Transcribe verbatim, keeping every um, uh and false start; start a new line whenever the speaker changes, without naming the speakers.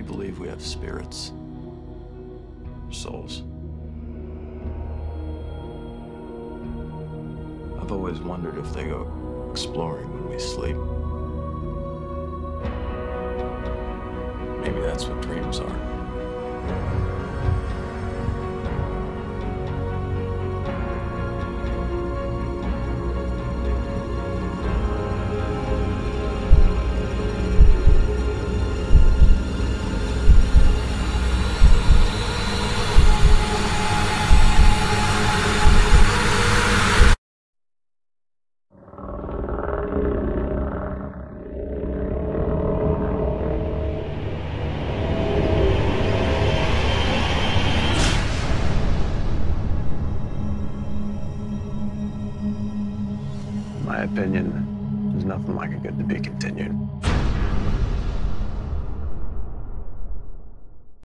believe we have spirits, souls. I've always wondered if they go exploring when we sleep. Maybe that's what dreams are.
In my opinion, there's nothing like a good to be continued.